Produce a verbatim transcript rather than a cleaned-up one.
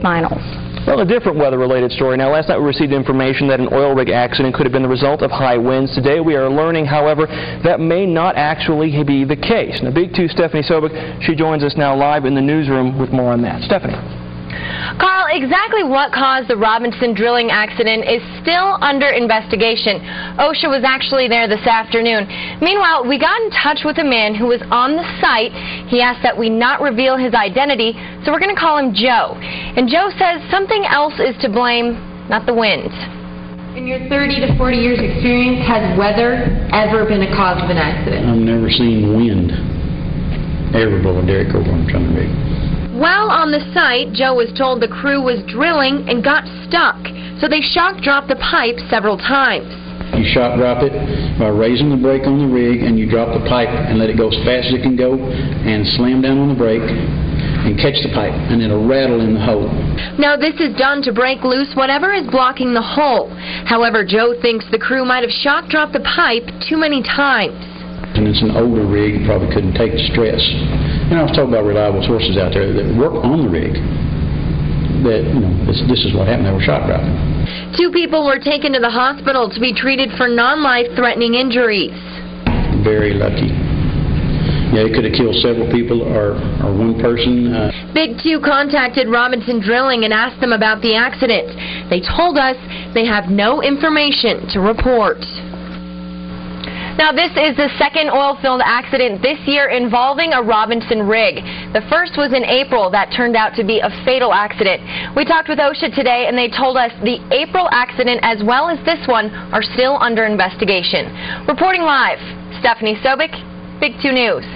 finals. Well, a different weather-related story. Now, last night we received information that an oil rig accident could have been the result of high winds. Today we are learning, however, that may not actually be the case. Now, Big Two Stephanie Sobek, she joins us now live in the newsroom with more on that. Stephanie. Carl, exactly what caused the Robinson drilling accident is still under investigation. OSHA was actually there this afternoon. Meanwhile, we got in touch with a man who was on the site. He asked that we not reveal his identity, so we're going to call him Joe. And Joe says something else is to blame, not the wind. In your thirty to forty years experience, has weather ever been a cause of an accident? I've never seen wind ever blow a derrick over on a drilling rig. While on the site, Joe was told the crew was drilling and got stuck, so they shock dropped the pipe several times. You shock drop it by raising the brake on the rig, and you drop the pipe and let it go as fast as it can go, and slam down on the brake and catch the pipe, and it'll rattle in the hole. Now, this is done to break loose whatever is blocking the hole. However, Joe thinks the crew might have shock dropped the pipe too many times. And it's an older rig, you probably couldn't take the stress. And I was told by reliable sources out there that work on the rig that, you know, this, this is what happened. They were shock dropping. Two people were taken to the hospital to be treated for non-life-threatening injuries. Very lucky. Yeah, it could have killed several people or, or one person. Uh, Big Two contacted Robinson Drilling and asked them about the accident. They told us they have no information to report. Now, this is the second oil-filled accident this year involving a Robinson rig. The first was in April. That turned out to be a fatal accident. We talked with OSHA today, and they told us the April accident as well as this one are still under investigation. Reporting live, Stephanie Sobek, Big Two News.